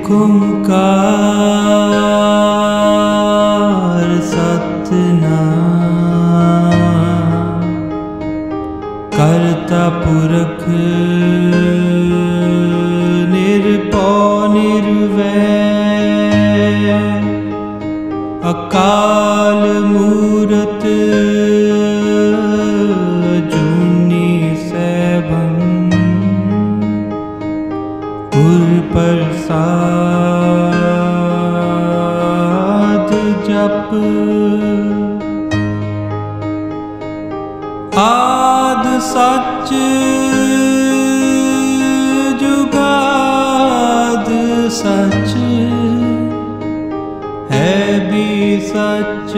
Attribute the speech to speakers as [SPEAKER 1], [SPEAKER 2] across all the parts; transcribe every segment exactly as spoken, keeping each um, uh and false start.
[SPEAKER 1] एक ओंकार सतनाम करता पुरख निर्भय निर्वैर अकाल मूरत जूनी सैभं गुर प्रसाद जप आद सच जुगाद सच है भी सच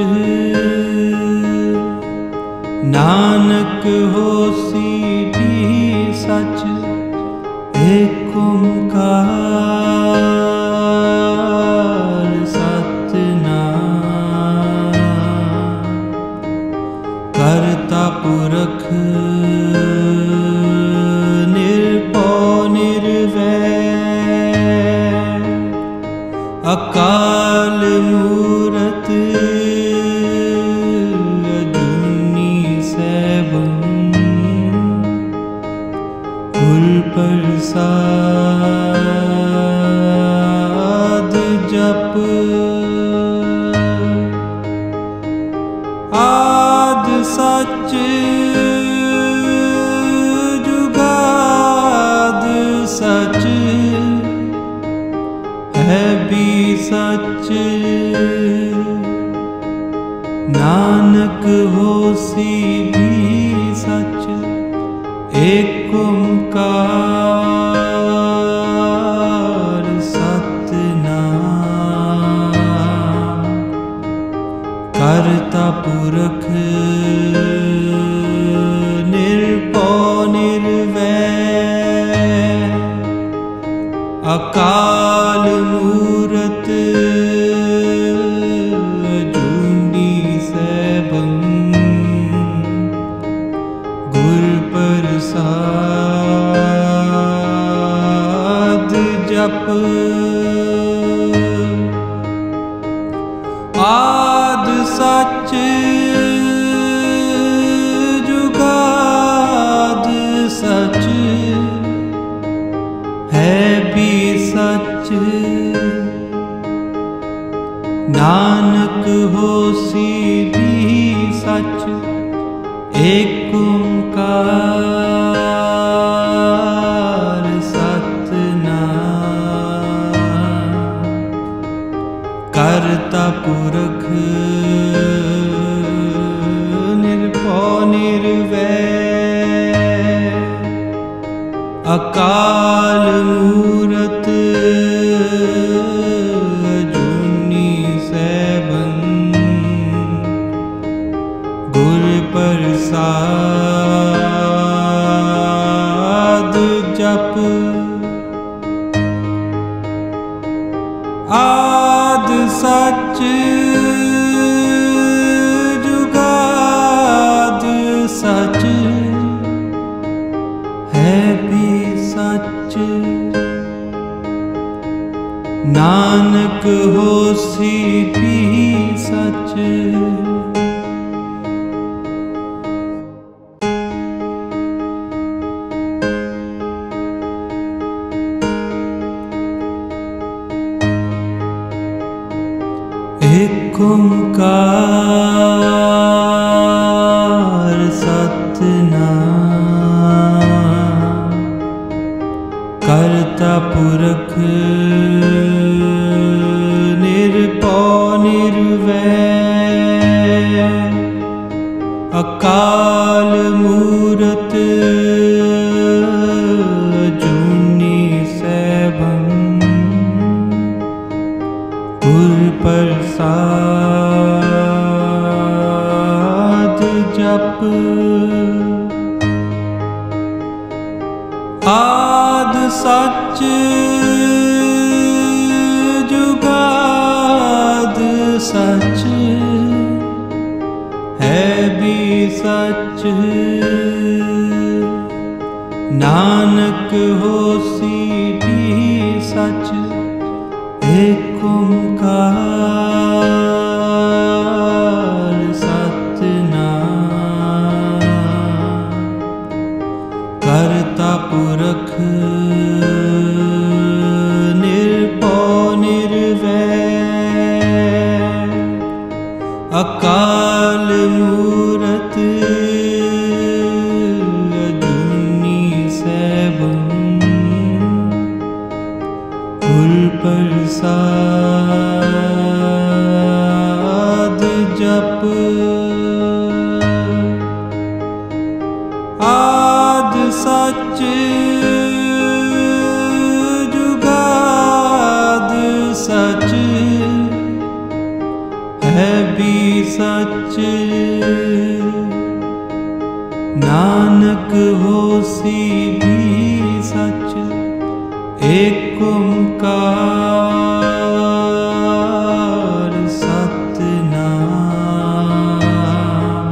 [SPEAKER 1] नानक होसी भी सच एक ओंकार सतनाम करता पुरख निर्भय निर्वैर अकाल मूरत अजूनी सैभं गुर प्रसाद जप आद सच जुगाद सच है भी सच नानक होसी भी सच एक ओंकार सतनाम करता पुरख निर्भय निर्वैर अकाल मूरत जूनी सैभं गुर प्रसाद जप आद सच जुगाद सच है भी सच नानक होसी भी सच एक ओंकार सतनाम करता पुरख निर्भय निर्वैर अकाल मूरत अजूनी सैभं गुर प्रसाद जप आद सच जुगाद सच है भी सच नानक होसी भी सच एक ओंकार सतनाम करता पुरख निर्भय निर्वैर अकाल मूरत जूनी सैभं गुर प्रसाद जप आद सच जुगाद सच है भी सच नानक होसी भी सच अकाल मूरत अजूनी सैभं कुल प्रसाद जप आद सच जुगाद सच है भी सच नानक होसी भी सच एक ओंकार सतनाम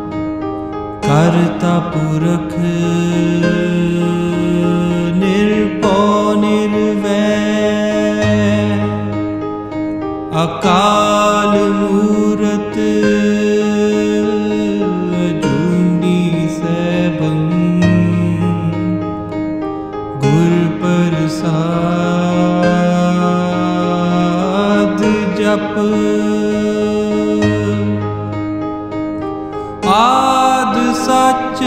[SPEAKER 1] करता पुरख निर्भय निर्वैर अकाल मूरत अजूनी सैभं गुर प्रसाद जप आद सच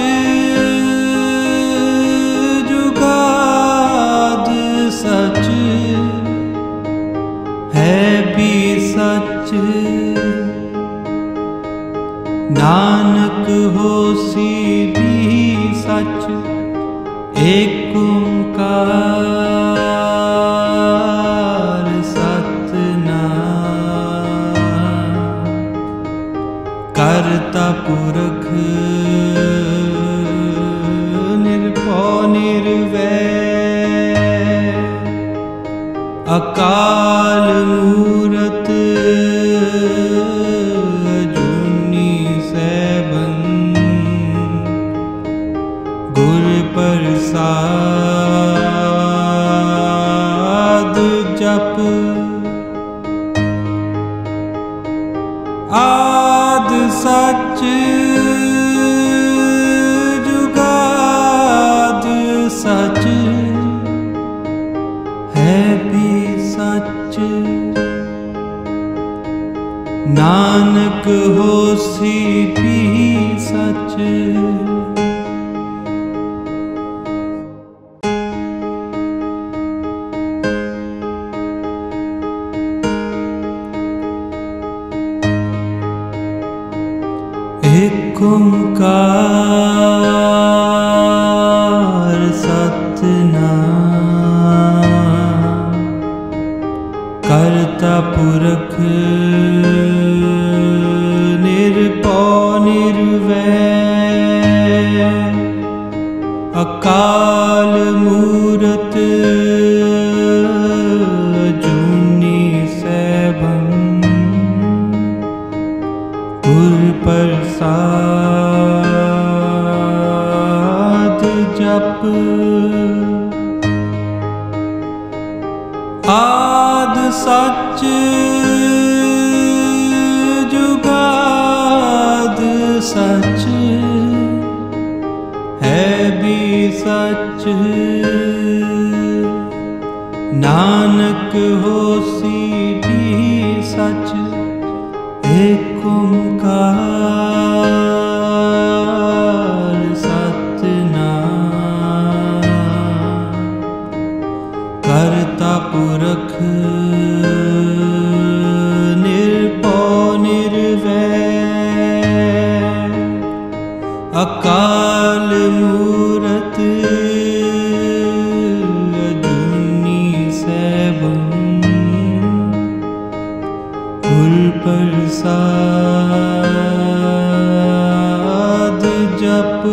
[SPEAKER 1] जुगाद सच है भी सच नानक होसी भी सच एक ओंकार सतनाम करता पुरख निर्भय निर्वैर अकाल मूरत अजूनी सैभं गुर प्रसाद जप आद सच जुगाद सच है भी सच नानक होसी भी सच एक ओंकार सतनाम करता पुरख निर्भय निर्वैर अकाल मूरत अजूनी सैभं गुर प्रसाद जप आद सच जुगाद सच है भी सच नानक होसी भी सच एक ओंकार सतनाम करता पुरख निर्भय निर्वैर अकाल मूरत अजूनी सैभं कुल प्रसाद जप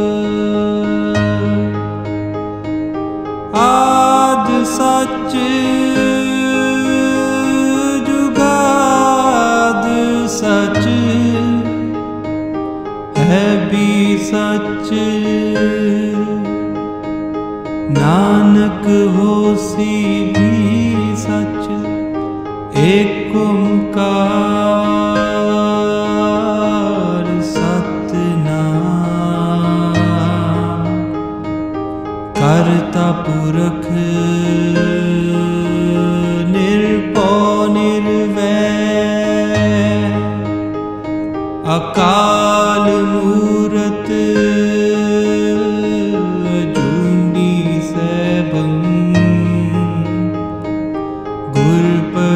[SPEAKER 1] आद सच जुगाद सच है भी सच नानक होसी भी सच एक ओंकार सतनाम करता पुरख निर्भय निर्वैर अकाल मूरत अजूनी सैभं गुर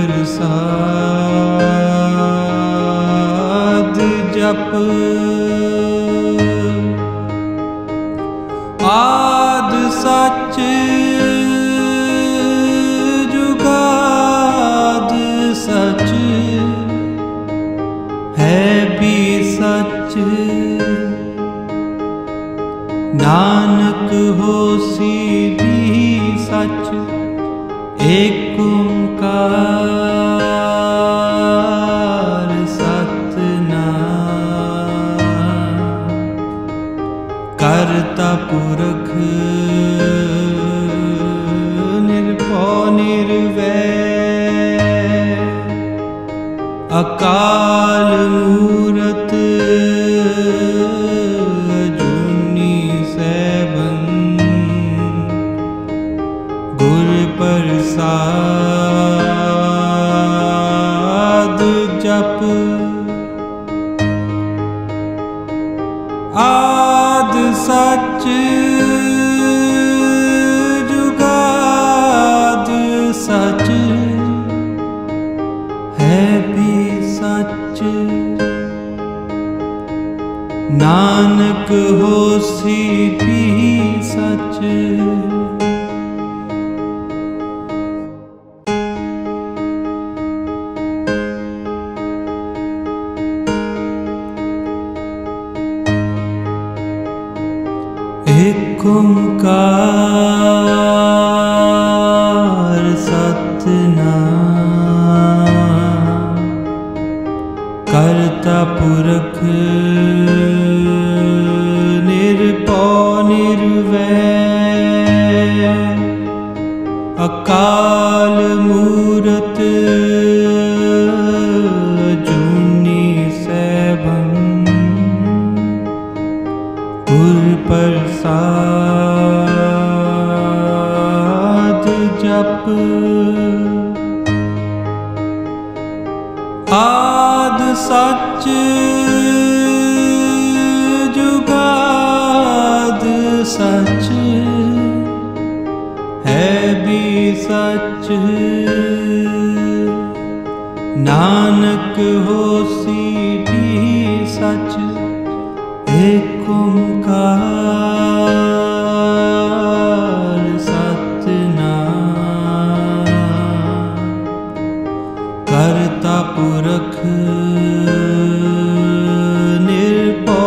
[SPEAKER 1] प्रसाद जप आद सच जुगाद सच है भी सच नानक होसी भी सच एक ओंकार सतनाम करता पुरख निर्भौ निर्वैर अकाल मूरत अजूनी सैभं गुर प्रसाद जप आद सच जुगाद सच है भी सच नानक होसी भी सच एक ओंकार सतनाम करता पुरख निर्भौ निर्वैर अकाल मूरत अजूनी सैभं गुर प्रसाद जप आद सच जुगाद सच है भी सच नानक होसी भी सच एक ओंकार सतनाम करता पुरख निर्भौ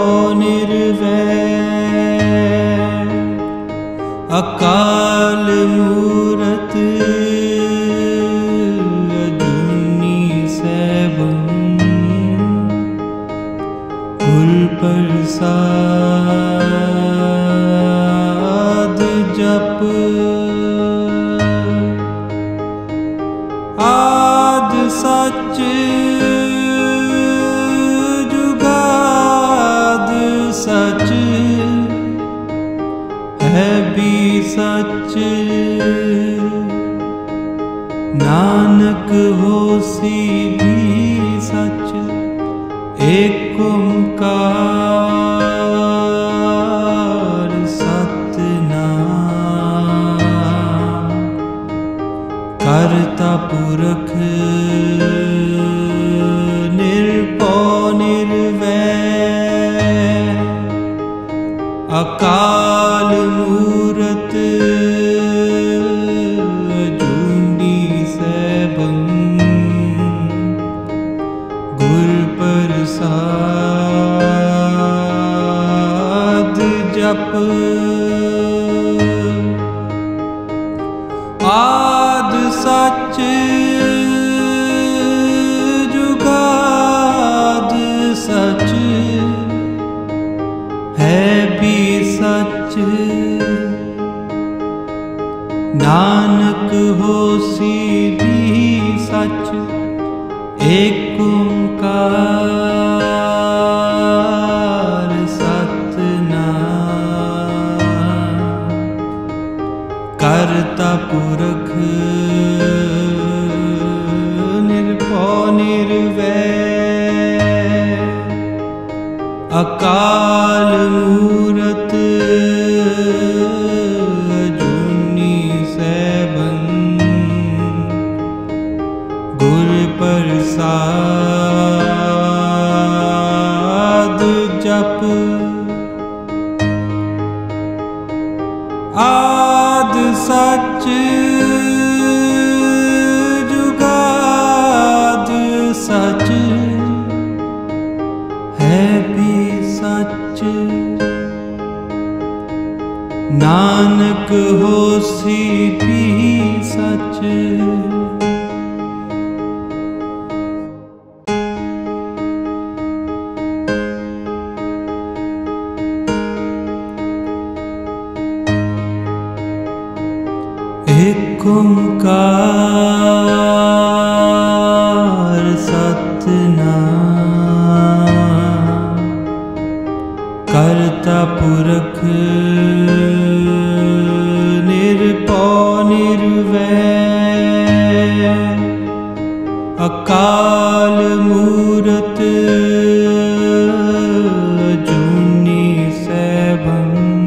[SPEAKER 1] निर्वैर अकाल मूरत अजूनी सैभं गुर प्रसाद जप आद सच जुगाद सच है भी सच नानक होसी भी सच एक ओंकार सतनाम करता पुरख निर्भौ निर्वैर अकाल मूरत अजूनी सैभं गुर प्रसाद जप आद सच जुगाद सच है भी सच नानक होसी भी सच एक ओंकार सतनाम करता पुरख निर्भौ निर्वैर अकाल मूरत अजूनी सैभं गुर प्रसाद जप आद सच जुगाद सच है भी सच नानक होसी भी सच। एक ओंकार सतनाम करता पुरख निर्भय निर्वैर अकाल मूरत अजूनी सैभं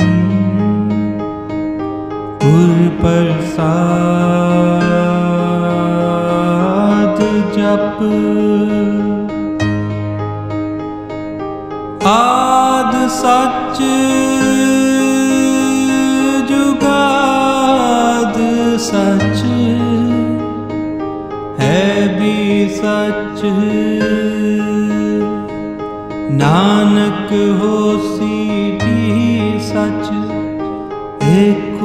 [SPEAKER 1] गुर प्रसाद जप आद सच जुगाद सच है भी सच नानक होसी भी सच। एक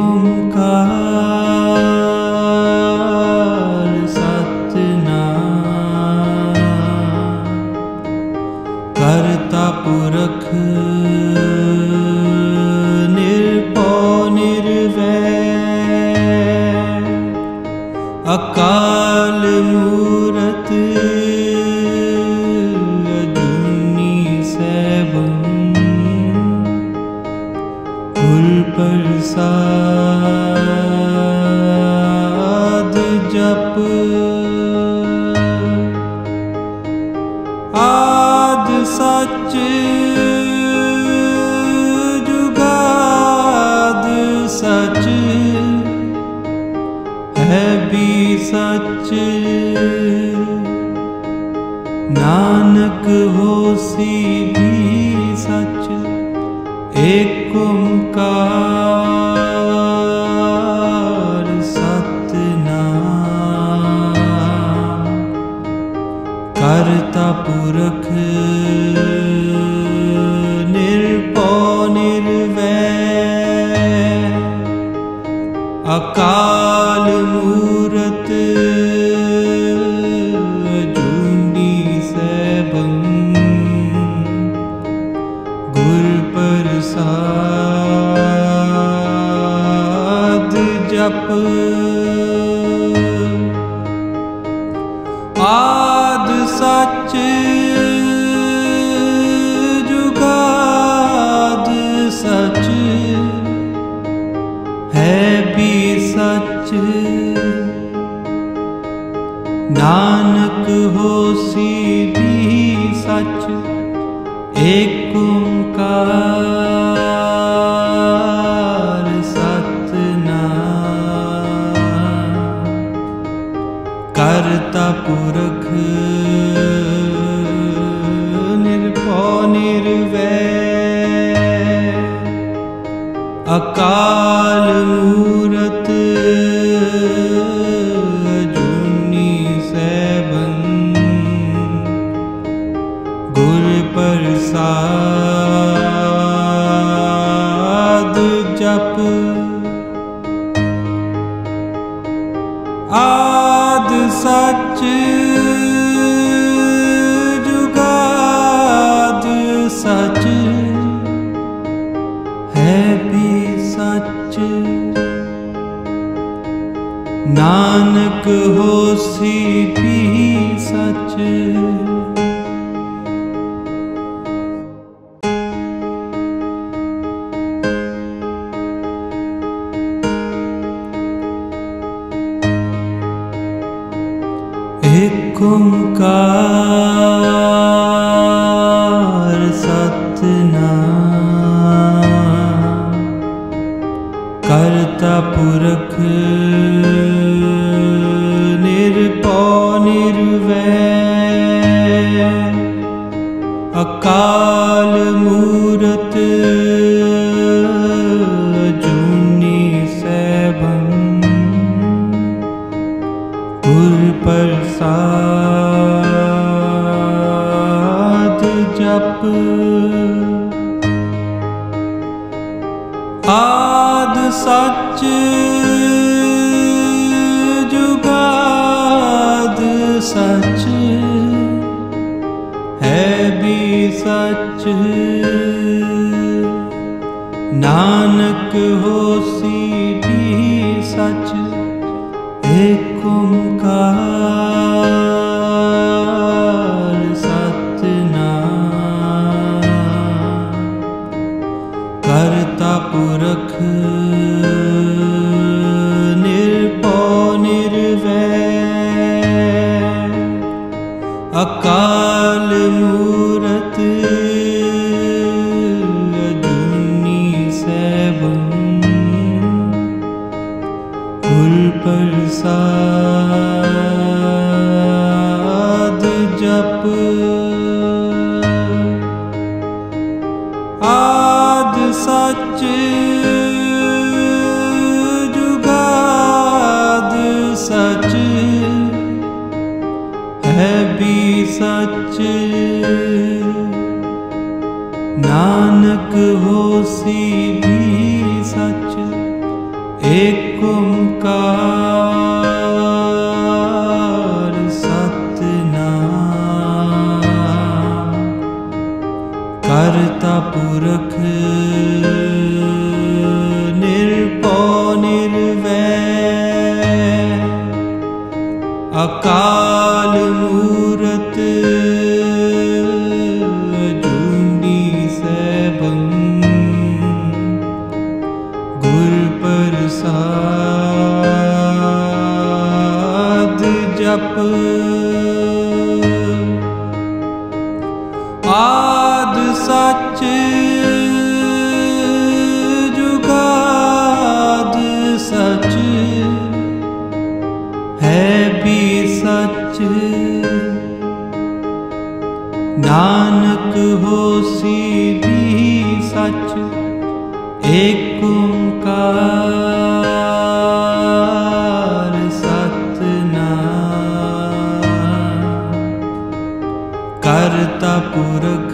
[SPEAKER 1] ओंकार सतनाम करता पुरख निर्भय निर्वैर अकाल मूरत अजूनी सैभं गुर प्रसाद जप आद सच जुगाद सच है भी सच नानक होसी भी सच। एक ओंकार सतनाम करता पुरख निर्भय निर्वैर अकाल मूरत अजूनी सैभं गुर प्रसाद जप आद सच जुगाद सच है भी सच नानक होसी भी सच। एक ओंकार सतनाम करता पुरख निर्भय निर्वैर अकाल मूरत अजूनी सैभं गुर प्रसाद जप आद सच जुगाद सच है भी सच नानक होसी भी सच। एक ओंकार सतनाम। करता पुरख निरपौ निर्वैर, अकाल मूरत अजूनी सैभं। गुर प्रसाद जप। आद सच जुगाद सच, है भी सच। नानक होसी भी सच, एक ओंकार सतनाम। करता पुरख निरपौ निर्वैर, अकाल मूरत अजूनी सैभं। गुर प्रसाद जप। आद सच जुगाद सच, है भी सच। नानक होसी भी सच, एक ओंकार सतनाम। करता पुरख निरपौ निर्वैर, अकाल मूरत अजूनी सैभं। गुर प्रसाद जप। आद सच जुगाद सच, है भी सच। नानक होसी भी सच, एक ओंकार सतनाम। करता पुरख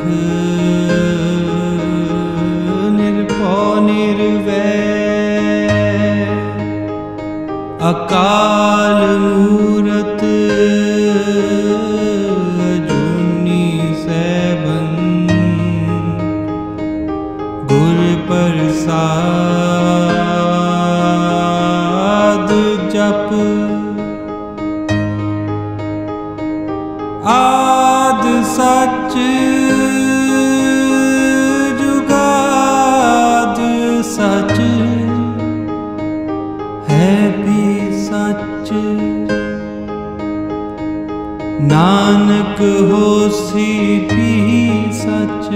[SPEAKER 1] निरपौ निर्वैर, अकाल मूरत अजूनी सैभं। गुर प्रसाद जप। आद सच जुगाद सच, है भी सच। नानक होसी भी सच।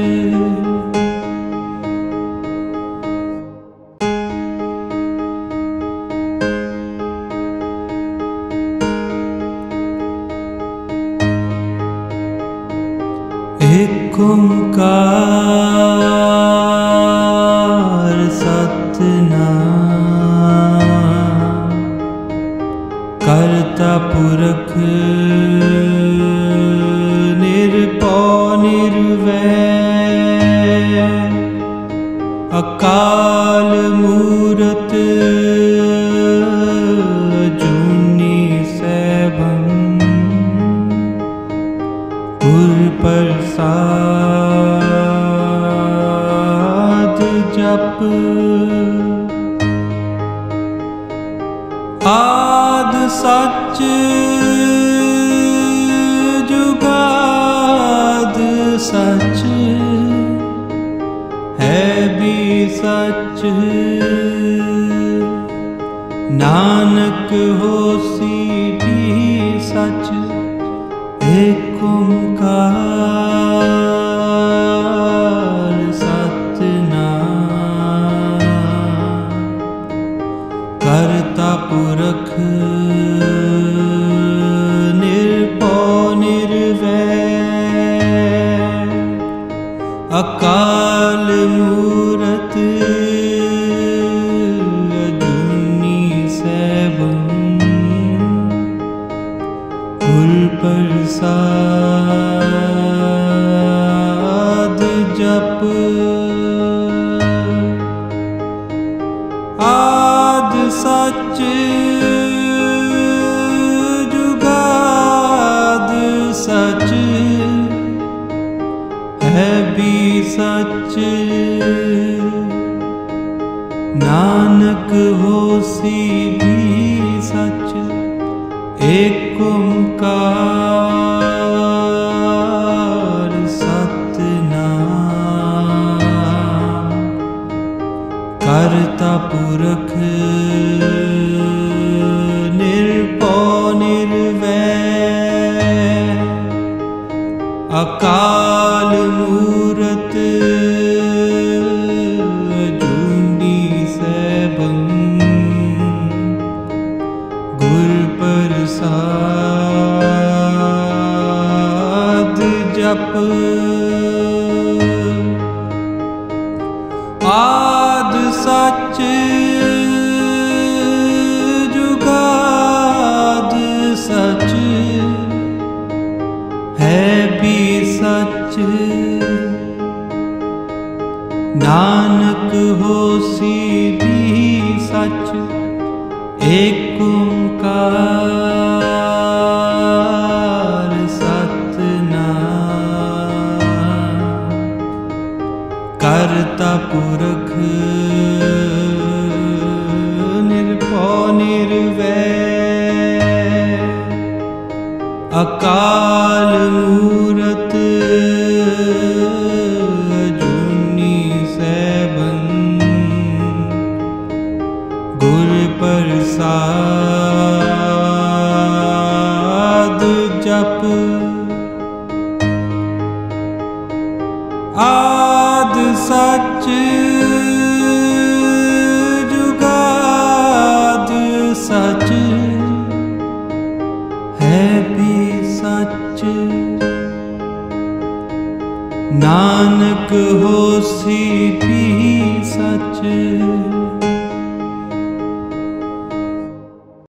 [SPEAKER 1] एक ओंकार सतनाम। करता पुरख निरपौ निर्वैर, अकाल मूरत अजूनी सैभं। गुर प्रसाद जप। आद सच जुगाद सच, है भी सच। नानक होसी भी सच, एक ओंकार अकाल मूरत अजूनी सैभं गुर प्रसाद जप आद सच जुगाद सच है भी सच नानक होसी भी सच एक ओंकार सतनाम करता पुरख निर्भय निर्वैर अकाल मूरत अजूनी सैभं गुर प्रसाद जप आद सच जुगाद सच है भी सच नानक होसी भी सच एक ओंकार सतनाम करता पुरख निर्भय निर्वैर अकाल मूरत अजूनी सैभं गुर प्रसाद जप आद सच जुगाद सच है भी सच नानक होसी भी सच।